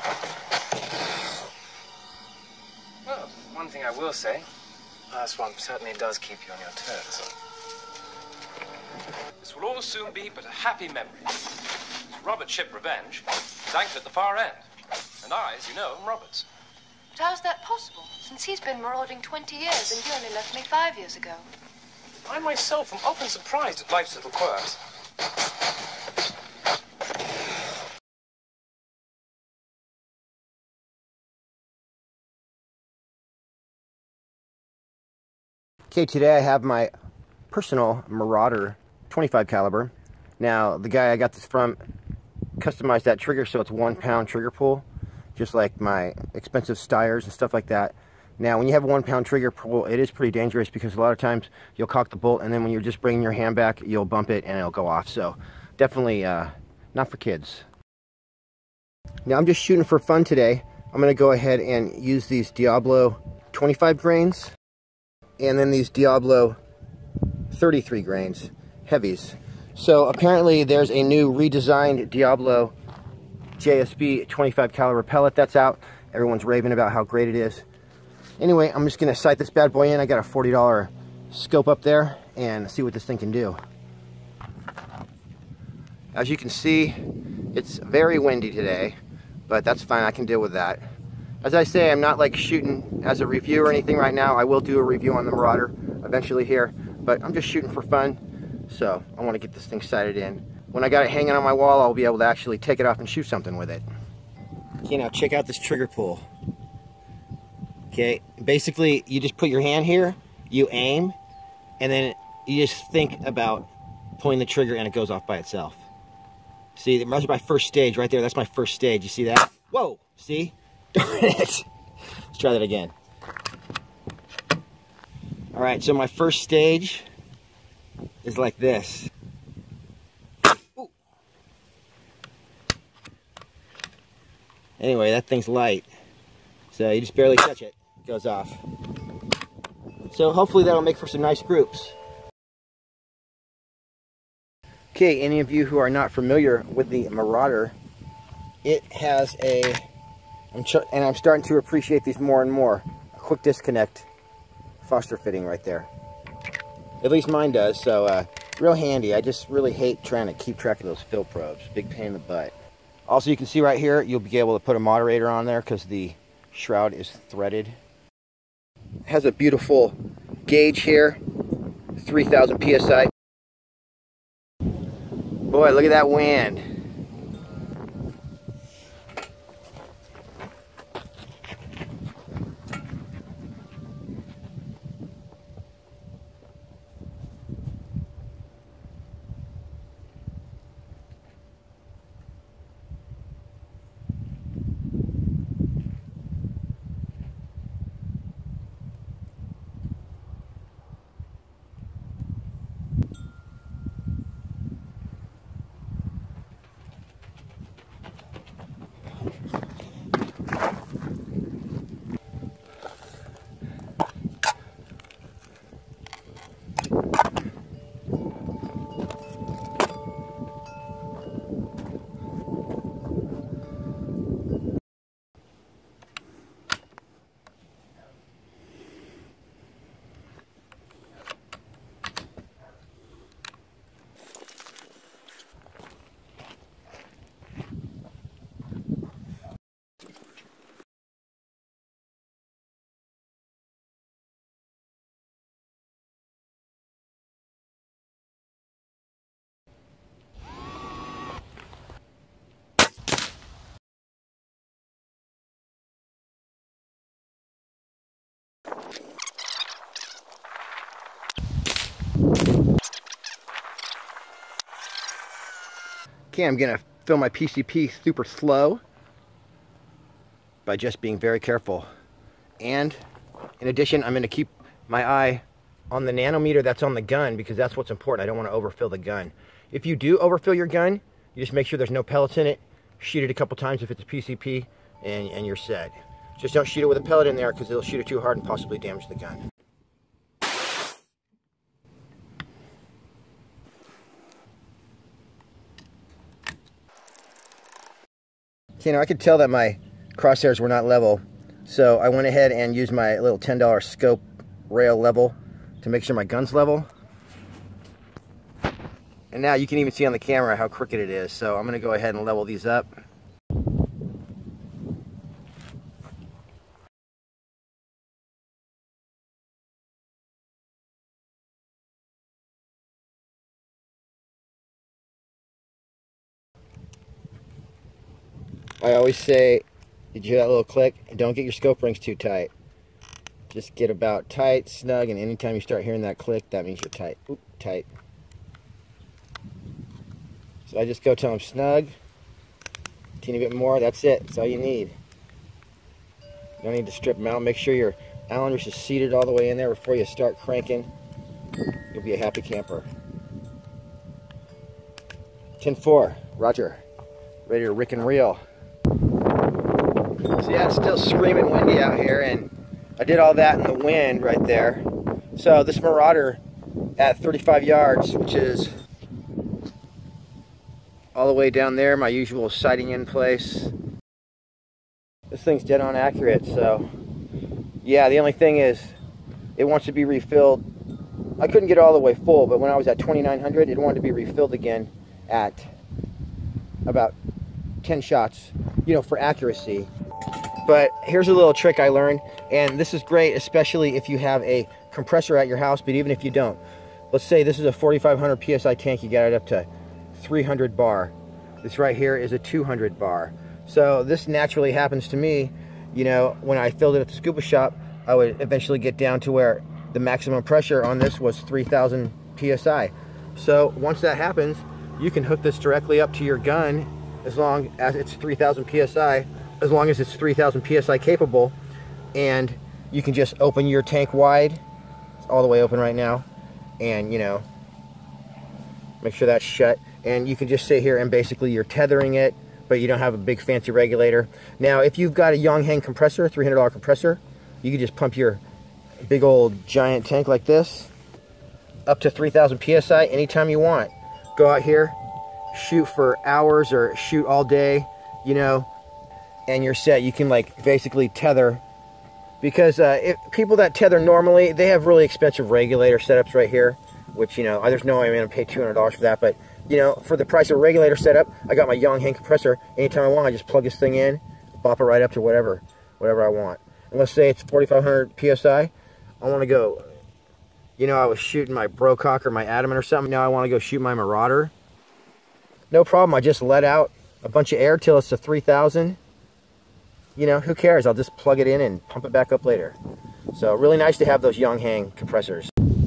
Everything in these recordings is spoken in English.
Well, one thing I will say, this one certainly does keep you on your toes. This will all soon be but a happy memory. Robert's ship Revenge is anchored at the far end. And I, as you know, am Robert's. But how's that possible, since he's been marauding 20 years and you only left me 5 years ago? I myself am often surprised at life's little quirks. Okay, today I have my personal Marauder 25 caliber. Now, the guy I got this from customized that trigger so it's 1 pound trigger pull, just like my expensive Steyrs and stuff like that. Now, when you have a 1 pound trigger pull, it is pretty dangerous because a lot of times you'll cock the bolt and then when you're just bringing your hand back, you'll bump it and it'll go off. So, definitely not for kids. Now, I'm just shooting for fun today. I'm going to go ahead and use these Diablo 25 grains and then these Diablo 33 grains heavies. So apparently there's a new redesigned Diablo JSB 25 caliber pellet that's out. Everyone's raving about how great it is. Anyway, I'm just gonna sight this bad boy in. I got a $40 scope up there and see what this thing can do. As you can see, it's very windy today, but that's fine, I can deal with that. As I say, I'm not like shooting as a review or anything right now. I will do a review on the Marauder eventually here, but I'm just shooting for fun. So I want to get this thing sighted in. When I got it hanging on my wall, I'll be able to actually take it off and shoot something with it. Okay, now check out this trigger pull. Okay, basically you just put your hand here, you aim, and then you just think about pulling the trigger and it goes off by itself. See, that's my first stage right there. That's my first stage. You see that? Whoa, see? Darn it. Let's try that again. Alright, so my first stage is like this. Ooh. Anyway, that thing's light. So you just barely touch it, it goes off. So hopefully that'll make for some nice groups. Okay, any of you who are not familiar with the Marauder, it has a, and I'm starting to appreciate these more and more, a quick disconnect Foster fitting right there. At least mine does, so real handy. I just really hate trying to keep track of those fill probes. Big pain in the butt. Also, you can see right here, you'll be able to put a moderator on there because the shroud is threaded. It has a beautiful gauge here, 3,000 PSI. Boy, look at that wind. Okay, I'm gonna fill my PCP super slow by just being very careful. And in addition, I'm gonna keep my eye on the nanometer that's on the gun because that's what's important. I don't want to overfill the gun. If you do overfill your gun, you just make sure there's no pellets in it. Shoot it a couple times if it's a PCP and you're set. Just don't shoot it with a pellet in there because it'll shoot it too hard and possibly damage the gun. Okay, now I can tell that my crosshairs were not level. So I went ahead and used my little $10 scope rail level to make sure my gun's level. And now you can even see on the camera how crooked it is. So I'm going to go ahead and level these up. I always say, did you hear that little click? Don't get your scope rings too tight. Just get about tight, snug, and anytime you start hearing that click, that means you're tight. Oop, tight. So I just go till I'm snug. Teeny bit more, that's it. That's all you need. You don't need to strip them out. Make sure your Allen wrench is seated all the way in there before you start cranking. You'll be a happy camper. 10-4, Roger. Ready to rick and reel. So yeah, it's still screaming windy out here, and I did all that in the wind right there. So this Marauder at 35 yards, which is all the way down there, my usual sighting in place. This thing's dead on accurate, so yeah, the only thing is it wants to be refilled. I couldn't get it all the way full, but when I was at 2,900, it wanted to be refilled again at about 10 shots, you know, for accuracy. But here's a little trick I learned, and this is great, especially if you have a compressor at your house, but even if you don't. Let's say this is a 4,500 PSI tank, you got it up to 300 bar. This right here is a 200 bar. So this naturally happens to me, you know, when I filled it at the scuba shop, I would eventually get down to where the maximum pressure on this was 3,000 PSI. So once that happens, you can hook this directly up to your gun as long as it's 3,000 PSI, as long as it's 3,000 PSI capable, and you can just open your tank wide. It's all the way open right now, and you know, make sure that's shut, and you can just sit here and basically you're tethering it, but you don't have a big fancy regulator. Now if you've got a Yonghe compressor, $300 compressor, you can just pump your big old giant tank like this up to 3,000 PSI anytime you want. Go out here, shoot for hours or shoot all day, you know, and you're set. You can like basically tether, because people that tether normally, they have really expensive regulator setups right here, which, you know, there's no way I'm going to pay $200 for that, but you know, for the price of a regulator setup, I got my Yonghe compressor. Anytime I want, I just plug this thing in, bop it right up to whatever I want. And let's say it's 4,500 PSI. I want to go, you know, I was shooting my Brocock or my Adamant or something. Now I want to go shoot my Marauder. No problem. I just let out a bunch of air till it's to 3,000. You know, who cares? I'll just plug it in and pump it back up later. So really nice to have those Yonghe compressors.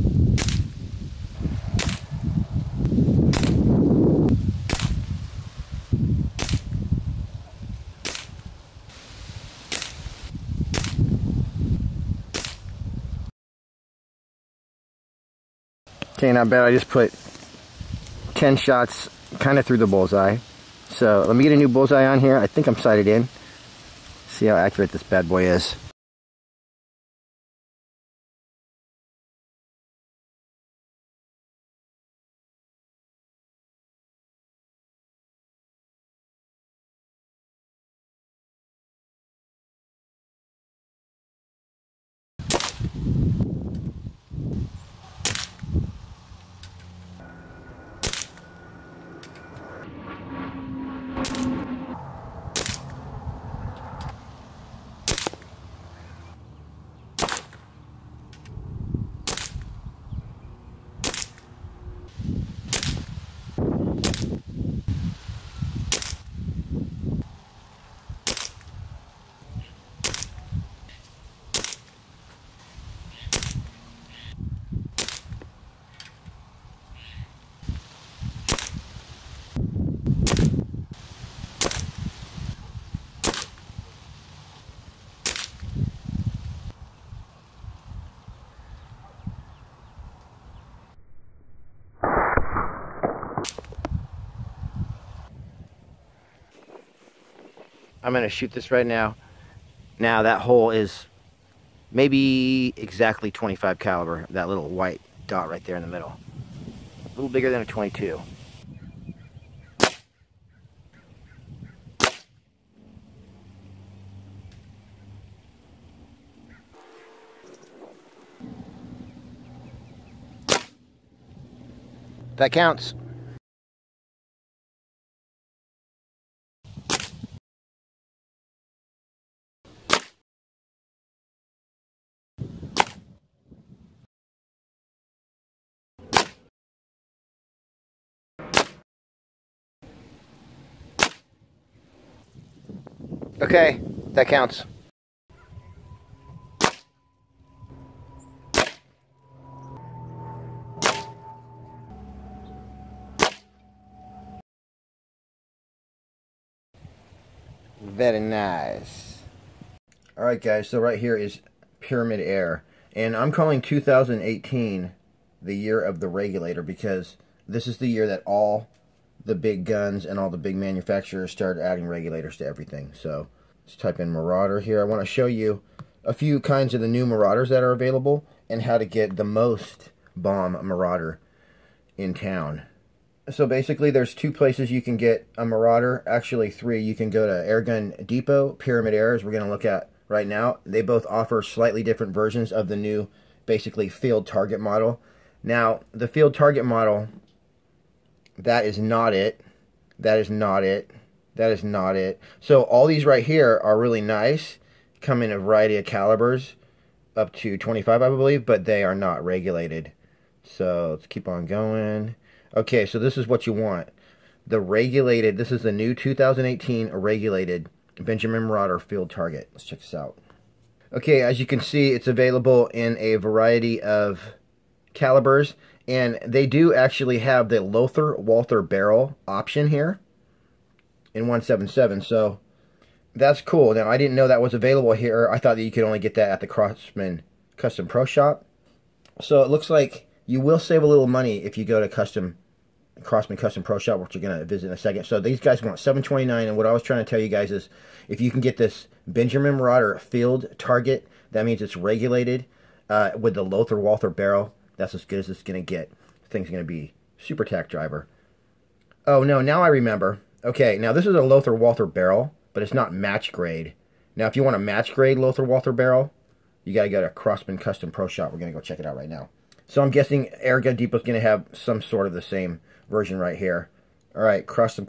Okay, not bad. I just put 10 shots kind of through the bullseye. So let me get a new bullseye on here. I think I'm sighted in. See how accurate this bad boy is. I'm going to shoot this right now. Now that hole is maybe exactly 25 caliber, that little white dot right there in the middle. A little bigger than a 22. That counts. Okay, that counts. Very nice. Alright guys, so right here is Pyramyd Air. And I'm calling 2018 the year of the regulator because this is the year that all the big guns and all the big manufacturers started adding regulators to everything. So let's type in Marauder here. I want to show you a few kinds of the new Marauders that are available and how to get the most bomb Marauder in town. So basically there's two places you can get a Marauder, actually three. You can go to Airgun Depot, Pyramyd Air, as we're going to look at right now. They both offer slightly different versions of the new, basically, field target model. Now, the field target model, that is not it. That is not it. That is not it. So all these right here are really nice, come in a variety of calibers, up to 25, I believe, but they are not regulated. So let's keep on going. Okay, so this is what you want. The regulated, this is the new 2018 regulated Benjamin Marauder field target. Let's check this out. Okay, as you can see, it's available in a variety of calibers, and they do actually have the Lothar Walther barrel option here in 177, so that's cool. Now, I didn't know that was available here. I thought that you could only get that at the Craftsman Custom Pro Shop. So it looks like you will save a little money if you go to Craftsman Custom Pro Shop, which you're going to visit in a second. So these guys want $729, and what I was trying to tell you guys is if you can get this Benjamin Marauder field target, that means it's regulated with the Lothar Walther barrel. That's as good as it's going to get. The thing's going to be super tack driver. Oh, no, now I remember. Okay, now this is a Lothar Walther barrel, but it's not match grade. Now, if you want a match grade Lothar Walther barrel, you got to go to Craftsman Custom Pro Shop. We're going to go check it out right now. So I'm guessing Airgun Depot is going to have some sort of the same version right here. Alright, Craftsman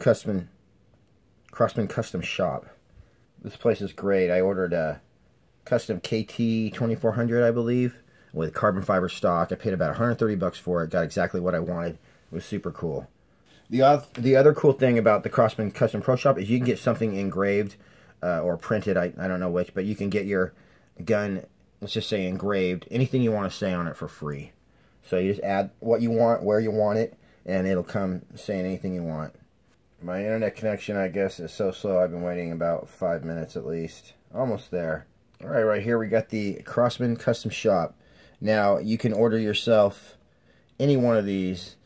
Custom Shop. This place is great. I ordered a custom KT 2400, I believe, with carbon fiber stock. I paid about 130 bucks for it. Got exactly what I wanted. It was super cool. The other cool thing about the Craftsman Custom Pro Shop is you can get something engraved or printed. I don't know which, but you can get your gun, let's just say engraved, anything you want to say on it for free. So you just add what you want, where you want it, and it'll come saying anything you want. My internet connection, I guess, is so slow. I've been waiting about 5 minutes at least. Almost there. Alright, right here we got the Craftsman Custom Shop. Now, you can order yourself any one of these.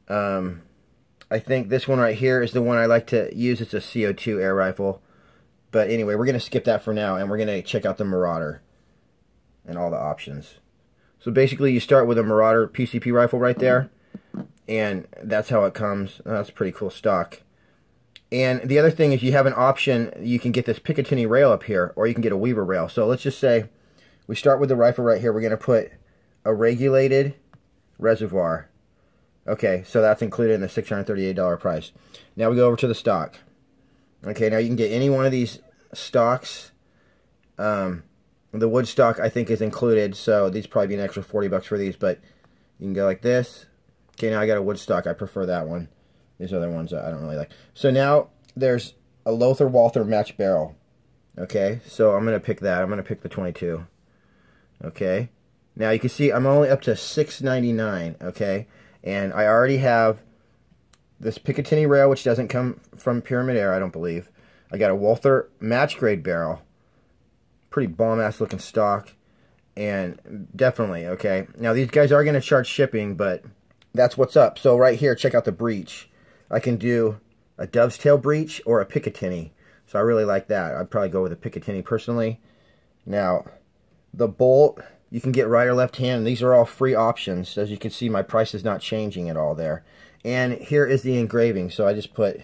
I think this one right here is the one I like to use. It's a CO2 air rifle. But anyway, we're going to skip that for now, and we're going to check out the Marauder and all the options. So basically, you start with a Marauder PCP rifle right there, and that's how it comes. That's pretty cool stock. And the other thing is you have an option. You can get this Picatinny rail up here, or you can get a Weaver rail. So let's just say we start with the rifle right here. We're going to put a regulated reservoir. Okay, so that's included in the $638 price. Now we go over to the stock. Okay, now you can get any one of these stocks. The wood stock, I think, is included, so these probably be an extra 40 bucks for these, but you can go like this. Okay, now I got a wood stock. I prefer that one. These other ones I don't really like. So now there's a Lothar Walther match barrel. Okay, so I'm going to pick that. I'm going to pick the 22. Okay, now you can see I'm only up to $6.99. Okay, and I already have this Picatinny rail, which doesn't come from Pyramyd Air, I don't believe. I got a Walther match grade barrel. Pretty bomb-ass looking stock. And definitely, okay. Now, these guys are going to charge shipping, but that's what's up. So right here, check out the breech. I can do a Dove's Tail breech or a Picatinny. So I really like that. I'd probably go with a Picatinny personally. Now, the bolt, you can get right or left hand. These are all free options. As you can see, my price is not changing at all there. And here is the engraving. So I just put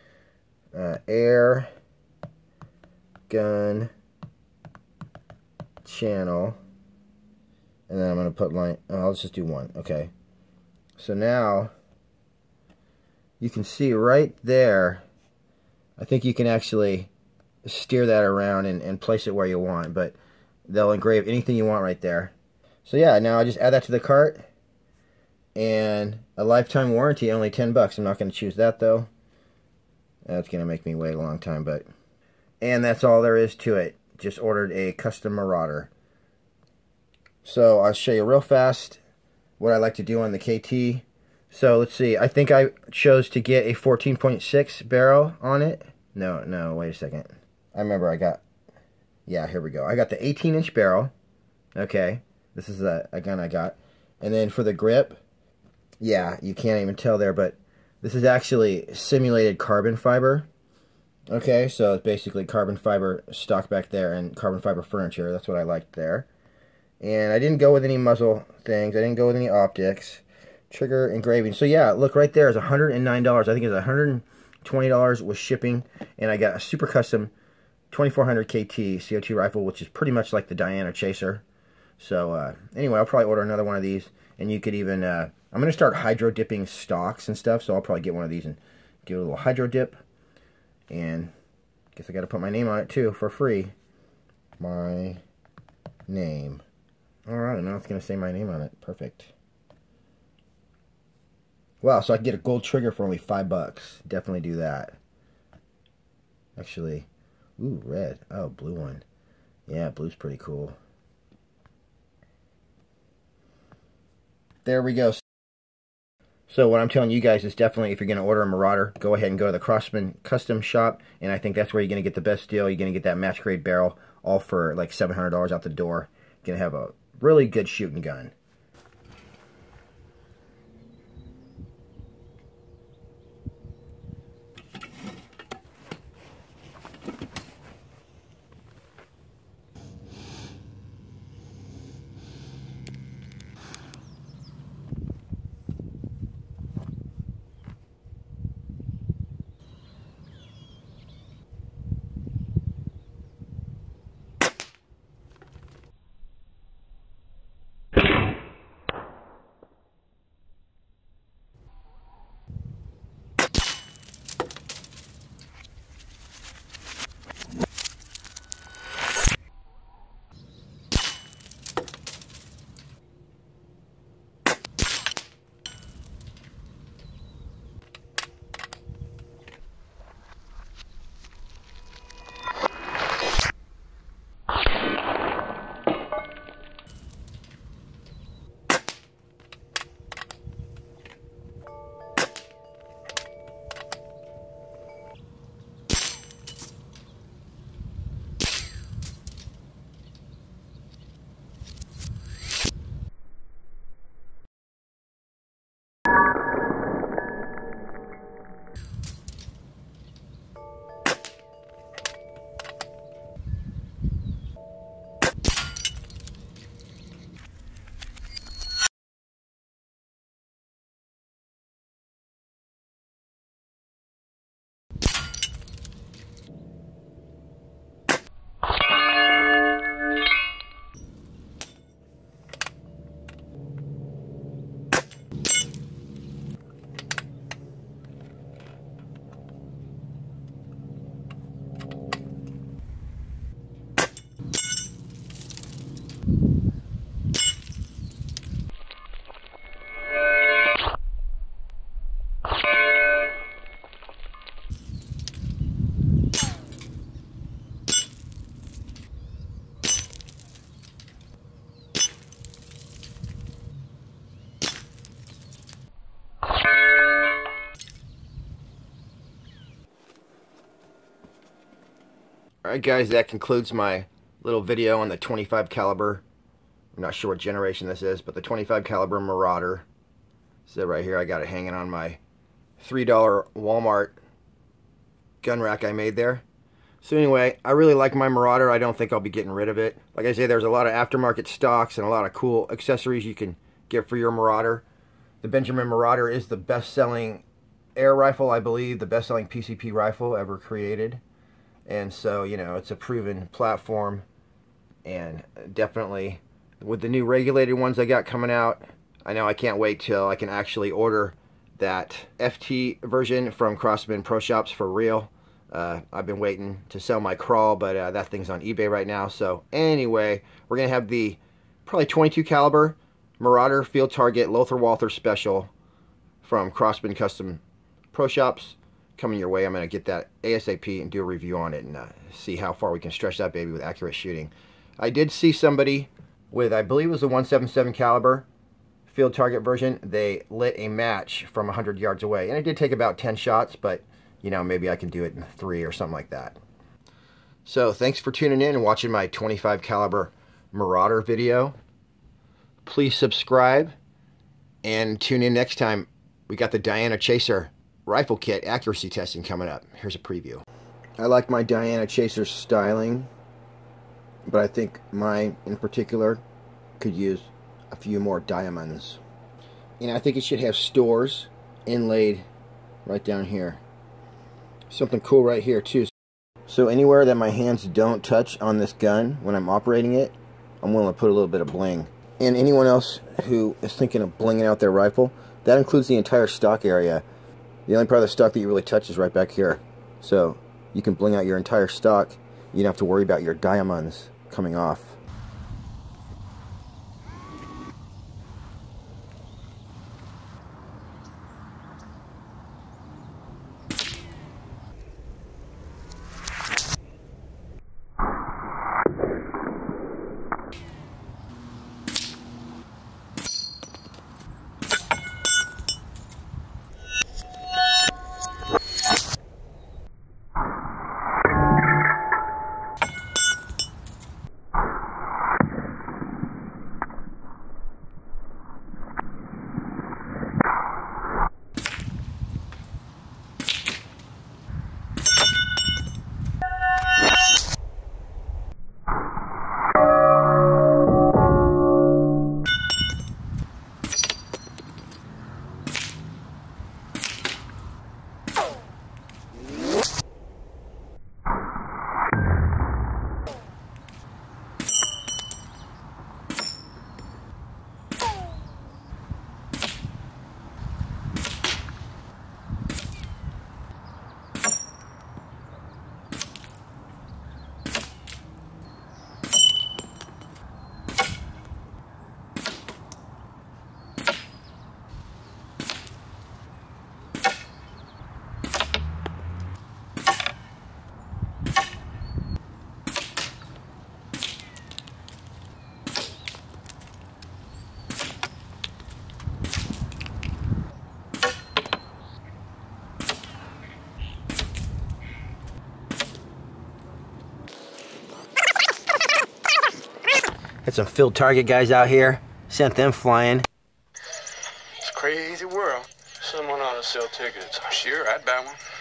air gun channel, and then I'm going to put line, let's just do one. Okay, so now you can see right there, I think you can actually steer that around and place it where you want, but they'll engrave anything you want right there. So yeah, now I just add that to the cart, and a lifetime warranty, only 10 bucks. I'm not going to choose that though. That's going to make me wait a long time, but... And that's all there is to it. Just ordered a custom Marauder. So I'll show you real fast what I like to do on the KT. So let's see. I think I chose to get a 14.6 barrel on it. No, wait a second. I remember I got... Yeah, here we go. I got the 18-inch barrel. Okay. This is a gun I got. And then for the grip, yeah, you can't even tell there, but this is actually simulated carbon fiber. Okay, so it's basically carbon fiber stock back there and carbon fiber furniture. That's what I liked there. And I didn't go with any muzzle things. I didn't go with any optics. Trigger engraving. So yeah, look right there is $109. I think it's $120 with shipping. And I got a super custom 2400 KT CO2 rifle, which is pretty much like the Diana Chaser. So anyway, I'll probably order another one of these. And you could even, I'm going to start hydro dipping stocks and stuff. So I'll probably get one of these and give it a little hydro dip. And I guess I got to put my name on it too for free. My name. Alright, now it's going to say my name on it. Perfect. Wow, so I can get a gold trigger for only $5. Definitely do that. Actually, ooh, red. Oh, blue one. Yeah, blue's pretty cool. There we go. So what I'm telling you guys is definitely, if you're going to order a Marauder, go ahead and go to the Craftsman Custom Shop, and I think that's where you're going to get the best deal. You're going to get that match grade barrel, all for like $700 out the door. You're going to have a really good shooting gun. Alright guys, that concludes my little video on the 25 caliber. I'm not sure what generation this is, but the 25 caliber Marauder. So right here I got it hanging on my $3 Walmart gun rack I made there. So anyway, I really like my Marauder. I don't think I'll be getting rid of it. Like I say, there's a lot of aftermarket stocks and a lot of cool accessories you can get for your Marauder. The Benjamin Marauder is the best-selling air rifle, I believe, the best-selling PCP rifle ever created. And so, you know, it's a proven platform, and definitely with the new regulated ones I got coming out, I know I can't wait till I can actually order that FT version from Crosman Pro Shops for real. I've been waiting to sell my crawl, but that thing's on eBay right now. So anyway, we're gonna have the probably 22 caliber Marauder Field Target Lothar Walther Special from Crosman Custom Pro Shops coming your way. I'm gonna get that ASAP and do a review on it and see how far we can stretch that baby with accurate shooting. I did see somebody with, I believe it was a 177 caliber Field Target version. They lit a match from 100 yards away, and it did take about 10 shots, but you know, maybe I can do it in 3 or something like that. So thanks for tuning in and watching my 25 caliber Marauder video. Please subscribe and tune in next time. We got the Diana Chaser rifle kit accuracy testing coming up. Here's a preview. I like my Diana Chaser styling, but I think mine in particular could use a few more diamonds. And I think it should have stores inlaid right down here. Something cool right here too. So anywhere that my hands don't touch on this gun when I'm operating it, I'm willing to put a little bit of bling. And anyone else who is thinking of blinging out their rifle, that includes the entire stock area. The only part of the stock that you really touch is right back here. So you can bling out your entire stock. You don't have to worry about your diamonds coming off. Had some Field Target guys out here. Sent them flying. It's a crazy world. Someone ought to sell tickets. Sure, I'd buy one.